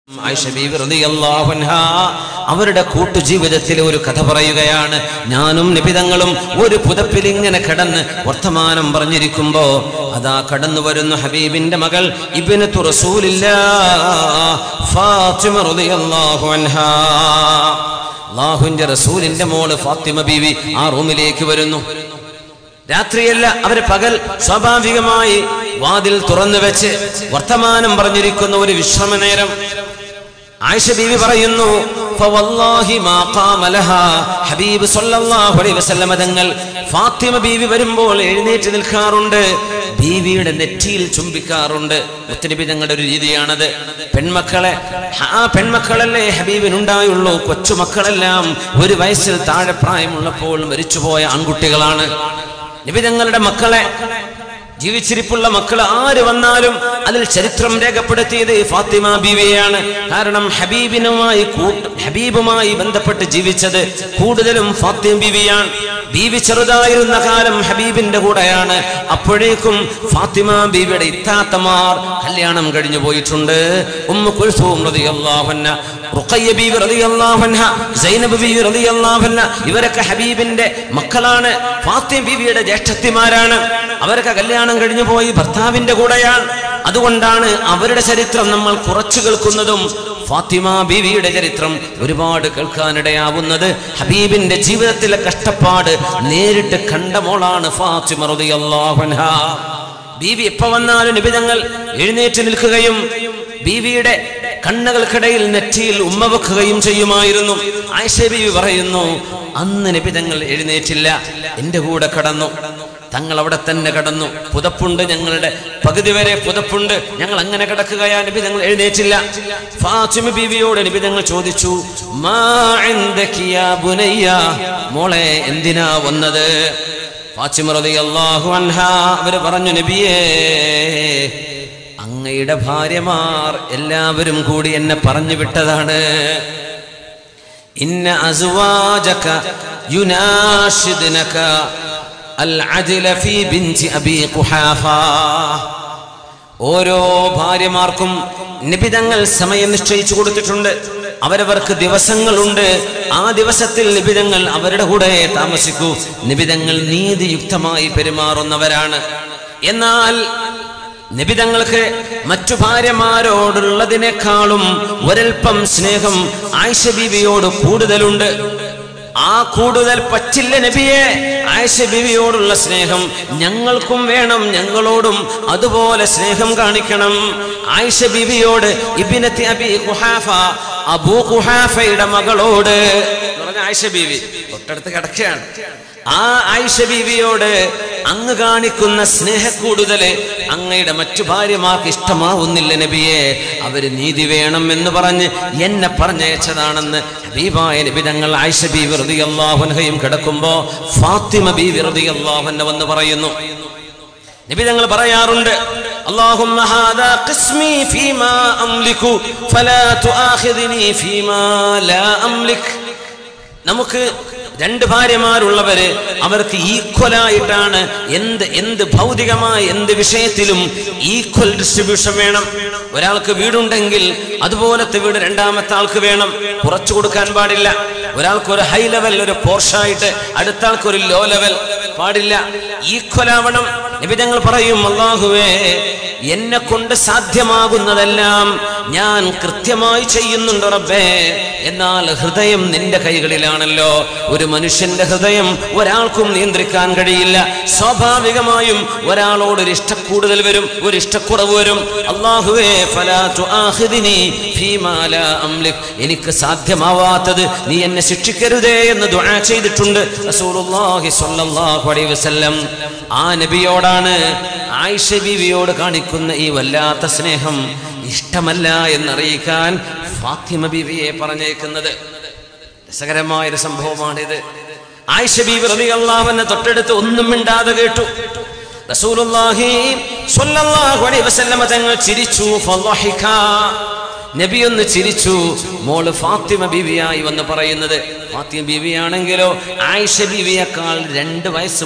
ആയിഷ ബീവി റളിയല്ലാഹു അൻഹാ അവരുടെ കൂട്ടുജീവിതത്തിലെ ഒരു കഥ പറയുകയാണ്. ഞാനും നബിതങ്ങളും ഒരു പുതപ്പിൽ ഇങ്ങനെ കിടന്ന് വർത്തമാനം പറഞ്ഞിരിക്കുമ്പോ അതാ കടന്നു വരുന്നു ഹബീബിന്റെ മകൾ ഇബ്നത്തു റസൂലില്ലാഹ് ഫാത്തിമ റളിയല്ലാഹു അൻഹാ. അല്ലാഹുവിന്റെ റസൂലിന്റെ മോള് ഫാത്തിമ ബീവി ആ റൂമിലേക്ക് വരുന്നു. രാത്രിയല്ല, അവര് പകൽ സ്വാഭാവികമായി വാതിൽ തുറന്നു വെച്ച് വർത്തമാനം പറഞ്ഞിരിക്കുന്ന ഒരു വിശ്രമ നേരം. ആയിഷ ബീവി പറയുന്നു, ഫവല്ലാഹി മാ ഖാമ ലഹാ. ഹബീബ് സല്ലല്ലാഹു അലൈഹി വസല്ലം തങ്ങൾ ഫാത്തിമ ബീവി വരുമ്പോൾ എഴുന്നേറ്റ് നിൽക്കാറുണ്ട്, ബീവിയുടെ നെറ്റിയിൽ ചുംബിക്കാറുണ്ട്. മുത്തനബി തങ്ങളുടെ ഒരു രീതിയാണത്. പെൺമക്കളല്ലേ ഹബീബിനുണ്ടായുള്ളൂ. കൊച്ചുമക്കളെല്ലാം ഒരു വയസ്സിൽ താഴെ പ്രായമുള്ളപ്പോൾ മരിച്ചുപോയ ആൺകുട്ടികളാണ്. നബി തങ്ങളുടെ മക്കളെ, ജീവിച്ചിരിപ്പുള്ള മക്കൾ ആര് വന്നാലും അതിൽ ചരിത്രം രേഖപ്പെടുത്തിയത് ഫാത്തിമ ബീവിയാണ്. കാരണം ഹബീബുമായി ബന്ധപ്പെട്ട് ജീവിച്ചത് കൂടുതലും ഫാത്തിമ ബീവിയാണ്. ബീവി ചെറുതായിരുന്ന കാലം ഹബീബിന്റെ കൂടെയാണ്. അപ്പോഴേക്കും ഫാത്തിമ ബീവിയുടെ ഇത്താത്തമാർ കല്യാണം കഴിഞ്ഞു പോയിട്ടുണ്ട്. ഉമ്മു കുൽസൂം റളിയല്ലാഹു അൻഹ, റുഖയ്യ ബീവി റളിയല്ലാഹു അൻഹ, സൈനബ് ബീവി റളിയല്ലാഹു അൻഹ, ഇവരൊക്കെ ഹബീബിന്റെ മക്കളാണ്. ഫാത്തിമ ബീവിയുടെ ജ്യേഷ്ഠത്തിമാരാണ്. അവരൊക്കെ കല്യാണം കഴിഞ്ഞു പോയി ഭർത്താവിന്റെ കൂടെയാണ്. അതുകൊണ്ടാണ് അവരുടെ ചരിത്രം നമ്മൾ കുറച്ചു കേൾക്കുന്നതും ഫാത്തിമ ബീവിയുടെ ചരിത്രം ഒരുപാട് കേൾക്കാനിടയാവുന്നത്. ഹബീബിന്റെ ജീവിതത്തിലെ കഷ്ടപ്പാട് നേരിട്ട് കണ്ട മോളാണ് ഫാത്തിമ റളിയല്ലാഹു അൻഹാ. ബീവി എപ്പോ വന്നാലും നബി തങ്ങൾ എഴുന്നേറ്റ് നിൽക്കുകയും ബീവിയുടെ കണ്ണുകൾക്കിടയിൽ നെറ്റിയിൽ ഉമ്മ വെക്കുകയും ചെയ്യുമായിരുന്നു. ആയിഷ ബീവി പറയുന്നു, അന്ന് നബി തങ്ങൾ എഴുന്നേറ്റില്ല, എന്റെ കൂടെ കടന്നു. തങ്ങൾ അവിടെ തന്നെ കടന്നു. പുതപ്പുണ്ട്, ഞങ്ങളുടെ പകുതി വരെ പുതപ്പുണ്ട്, ഞങ്ങൾ അങ്ങനെ കിടക്കുകയാ. നബി തങ്ങൾ എഴുന്നേറ്റില്ല. ഫാത്തിമ ബീവിയോട് നബി തങ്ങൾ ചോദിച്ചു, മാ ഇൻദകി യാ ബുനയ്യ, മോളെ എന്തിനാ വന്നത്? ഫാത്തിമ റളിയല്ലാഹു അൻഹാ അവർ പറഞ്ഞു, നബിയേ, അങ്ങയുടെ ഭാര്യമാർ എല്ലാവരും കൂടി എന്നെ പറഞ്ഞു വിട്ടതാണ്. ഇന്ന അസ്വാജക യുനാഷിദനക അൽ-അദ്ല ഫീ ബിൻതി അബീ ഖുഹാഫ. ഓരോ ഭാര്യമാർക്കും നിബിതങ്ങൾ സമയം നിശ്ചയിച്ചു കൊടുത്തിട്ടുണ്ട്. അവരവർക്ക് ദിവസങ്ങളുണ്ട്. ആ ദിവസത്തിൽ നിബിതങ്ങൾ അവരുടെ കൂടെ താമസിക്കൂ. നിബിതങ്ങൾ നീതിയുക്തമായി പെരുമാറുന്നവരാണ്. എന്നാൽ നബിതങ്ങൾക്ക് മറ്റു ഭാര്യമാരോടുള്ളതിനേക്കാളും ഒരൽപ്പം സ്നേഹം ആയിഷ ബീവിയോട് കൂടുതലുണ്ട്. ആ കൂടുതൽ പറ്റില്ല നബിയെ. ആയിഷ ബീവിയോടുള്ള സ്നേഹം ഞങ്ങൾക്കും വേണം, ഞങ്ങളോടും അതുപോലെ സ്നേഹം കാണിക്കണം. ആയിഷ ബീവിയോട് ഇബ്നത്തി അബീ ഖുഹാഫ, അബൂ ഖുഹാഫയുടെ മകളോട്, ആയിഷ ബീവി തൊട്ടടുത്ത് കിടക്കുകയാണ്. ആ ആയിഷ ബീവിയോട് അങ്ങ് കാണിക്കുന്ന സ്നേഹക്കൂടുതല് അങ്ങയുടെ മറ്റു ഭാര്യമാർക്ക് ഇഷ്ടമാവുന്നില്ല നബിയെ. അവര് നീതി വേണം എന്ന് പറഞ്ഞ് എന്നെ പറഞ്ഞയച്ചതാണെന്ന് ഹബീബായ നബി തങ്ങൾ ആയിഷ ബീവി റളിയല്ലാഹു അൻഹയും കിടക്കുമ്പോ ഫാത്തിമ ബീവി റളിയല്ലാഹു അൻഹ വന്ന് പറയുന്നു. നബി തങ്ങൾ പറയാറുണ്ട്, അല്ലാഹുമ്മ ഹാദാ ഖിസ്മി ഫീമാ അംലികു ഫലാ തുആഖിദ്നി ഫീമാ ലാ അംലിക്. നമുക്ക് രണ്ട് ഭാര്യമാരുള്ളവര് അവർക്ക് ഈക്വലായിട്ടാണ് എന്ത് ഭൗതികമായ എന്ത് വിഷയത്തിലും ഈക്വൽ ഡിസ്ട്രിബ്യൂഷൻ വേണം. ഒരാൾക്ക് വീടുണ്ടെങ്കിൽ അതുപോലത്തെ വീട് രണ്ടാമത്തെ ആൾക്ക് വേണം. കുറച്ചു കൊടുക്കാൻ പാടില്ല. ഒരാൾക്ക് ഒരു ഹൈ ലെവൽ, ഒരു പോർഷായിട്ട് അടുത്ത ആൾക്ക് ഒരു ലോ ലെവൽ പാടില്ല. ഈക്വൽ ആവണം. നബി തങ്ങൾ പറയും, അല്ലാഹുവേ, എന്നെ കൊണ്ട് സാധ്യമാകുന്നതെല്ലാം ഞാൻ കൃത്യമായി ചെയ്യുന്നുണ്ട് റബ്ബേ. എന്നാൽ ഹൃദയം നിന്റെ കൈകളിലാണല്ലോ. ഒരു മനുഷ്യന്റെ ഹൃദയം ഒരാൾക്കും നിയന്ത്രിക്കാൻ കഴിയില്ല. സ്വാഭാവികമായും ഒരാളോട് ഒരു ഇഷ്ടക്കൂടുതൽ വരും, ഒരു ഇഷ്ടക്കുറവ് വരും. അല്ലാഹുവേ, ഫലാ തുആഖിദ്നി ഫീമാ ലാ അംലിക്, എനിക്ക് സാധ്യമാവാത്തത് നീ എന്നെ ശിക്ഷിക്കരുതേ എന്ന് ദുആ ചെയ്തിട്ടുണ്ട് റസൂലുള്ളാഹി സ്വല്ലല്ലാഹു അലൈഹി വസല്ലം. ആ നബിയോടാണ് ആയിഷ ബീവിയോട് കാണിക്കുന്ന ഈ വല്ലാത്ത സ്നേഹം ഇഷ്ടമല്ല എന്നറിയിക്കാൻ ഫാത്തിമ ബീവിയെ പറഞ്ഞേക്കുന്നത്. രസകരമായൊരു സംഭവമാണിത്. ആയിഷ ബീവി റളിയല്ലാഹു അൻഹ തൊട്ടടുത്ത് ഒന്നും മിണ്ടാതെ കേട്ടു. റസൂലുള്ളാഹി സ്വല്ലല്ലാഹു അലൈഹി വസല്ലം തങ്ങൾ ചിരിച്ചു. ഫളഹിക, നബി ഒന്ന് ചിരിച്ചു. മോള് ഫാത്തിമ ബീവിയായി വന്ന് പറയുന്നത്. ഫാത്തിമ ബീവിയാണെങ്കിലോ ആയിഷ ബീവിയേക്കാൾ 2 വയസ്സ്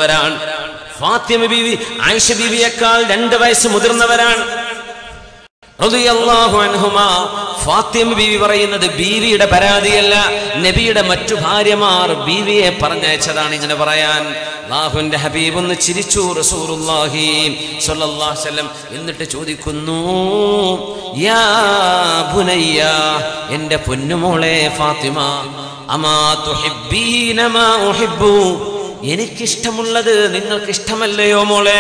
മുതിർന്നവരാണ്. ഫാത്തിമ ബീവി ആയിഷ ബീവിയേക്കാൾ 2 വയസ്സ് മുതിർന്നവരാണ്. റളിയല്ലാഹു അൻഹുമാ. ഫാത്തിമ ബീവി പറയുന്നത് ബീവിയുടെ പരാതിയല്ല, നബിയുടെ മറ്റു ഭാര്യമാർ ബീവിയെ പറഞ്ഞയച്ചതാണ് ഇങ്ങനെ പറയാൻ. അല്ലാഹുവിന്റെ ഹബീബ് ഒന്ന് ചിരിച്ചു, റസൂലുള്ളാഹി സ്വല്ലല്ലാഹു അലൈഹി വസല്ലം. എന്നിട്ട് ചോദിക്കുന്നു, യാ ബുനയ്യ, എൻ്റെ പൊന്നുമോളെ ഫാത്തിമ, അമാ തുഹിബ്ബീന മാ ഉഹിബ്ബു, എനിക്കിഷ്ടമുള്ളത് നിങ്ങൾക്ക് ഇഷ്ടമല്ലയോ മോളെ?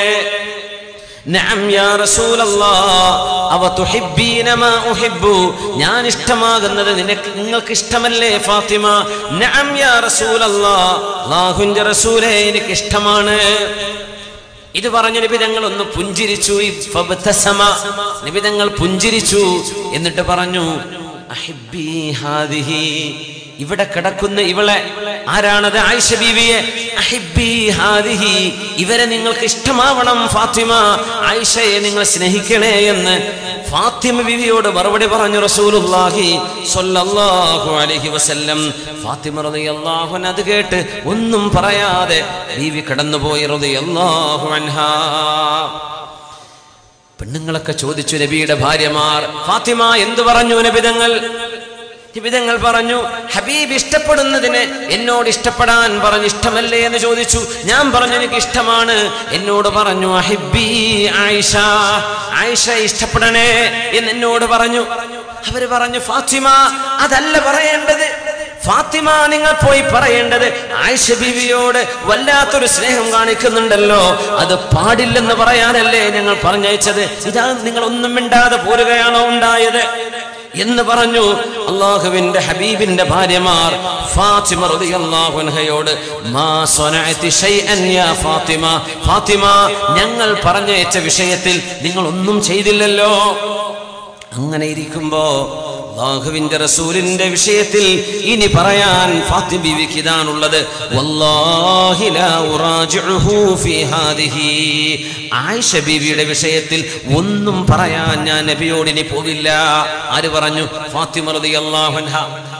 നഅം യാ റസൂലല്ലാഹ്, അവ തുഹിബ്ബീന മാ ഉഹിബ്ബു, ഞാൻ ഇഷ്ടമാകുന്നത് നിങ്ങൾക്ക് ഇഷ്ടമല്ലേ ഫാത്തിമ? നഅം യാ റസൂലല്ലാഹ്, അല്ലാഹുവിന്റെ റസൂലേ എനിക്ക് ഇഷ്ടമാണ്. ഇത് പറഞ്ഞ നബി തങ്ങൾ ഒന്ന് പുഞ്ചിരിച്ചു. ഫബ്തസമ, നബി തങ്ങൾ പുഞ്ചിരിച്ചു. എന്നിട്ട് പറഞ്ഞു, അഹിബ്ബി ഹാദിഹി, ഇവിടെ കിടക്കുന്ന ഇവളെ, ആരാണത്? ആയിഷ ബീവിയെ. അഹിബ്ബി ഹാദിഹി, ഇവരെ നിങ്ങൾക്ക് ഇഷ്ടമാവണം ഫാത്തിമ, ആയിഷയെ നിങ്ങൾ സ്നേഹിക്കണേ എന്ന് ഫാത്തിമ ബീവിയോട് മറുപടി പറഞ്ഞു റസൂലുള്ളാഹി സ്വല്ലല്ലാഹു അലൈഹി വസല്ലം. ഫാത്തിമ റളിയല്ലാഹു അൻഹ അത് കേട്ട് ഒന്നും പറയാതെ ബീവി കടന്നുപോയി റളിയല്ലാഹു അൻഹാ. പെണ്ണുങ്ങളൊക്കെ ചോദിച്ചു, നബിയുടെ ഭാര്യമാർ, ഫാത്തിമ എന്തു പറഞ്ഞു? നബിതങ്ങൾ പറഞ്ഞു, ഹബീബ് ഇഷ്ടപ്പെടുന്നതിന് എന്നോട് ഇഷ്ടപ്പെടാൻ പറഞ്ഞു, ഇഷ്ടമല്ലേ എന്ന് ചോദിച്ചു. ഞാൻ പറഞ്ഞു എനിക്ക് ഇഷ്ടമാണ്. എന്നോട് പറഞ്ഞു, അഹിബ്ബി ആയിഷ, ആയിഷ ഇഷ്ടപ്പെടണേ എന്ന് എന്നോട് പറഞ്ഞു. അവര് പറഞ്ഞു, ഫാത്തിമ അതല്ല പറയേണ്ടത്, ഫാത്തിമ നിങ്ങൾ പോയി പറയേണ്ടത് ആയിഷ ബീവിയോട് വല്ലാത്തൊരു സ്നേഹം കാണിക്കുന്നുണ്ടല്ലോ, അത് പാടില്ലെന്ന് പറയാനല്ലേ ഞങ്ങൾ പറഞ്ഞയച്ചത്. ഇതാ നിങ്ങൾ ഒന്നും മിണ്ടാതെ പോരുകയാണോ ഉണ്ടായത് എന്ന് പറഞ്ഞു. അല്ലാഹുവിന്റെ ഹബീബിന്റെ ഭാര്യമാർ ഫാത്തിമ റളിയല്ലാഹു അൻഹയോട്, മാ സനഅതി ശൈഅൻ യാ ഫാത്തിമ, ഫാത്തിമ ഞങ്ങൾ പറഞ്ഞയച്ച വിഷയത്തിൽ നിങ്ങൾ ഒന്നും ചെയ്തില്ലല്ലോ. അങ്ങനെ ഇരിക്കുമ്പോ അല്ലാഹുവിന്റെ റസൂലിന്റെ വിഷയത്തിൽ ഇനി പറയാൻ ഫാത്തിമ ബീവിക്ക് ഇതാണുള്ളത്. വല്ലാഹി ലാ ഉറാജിഉഹു ഫീ ഹാദിഹി, ആയിഷ ബീവിയുടെ വിഷയത്തിൽ ഒന്നും പറയാൻ ഞാൻ നബിയോട് ഇനി പോവില്ല. ആര് പറഞ്ഞു? ഫാത്തിമ റളിയല്ലാഹു അൻഹ.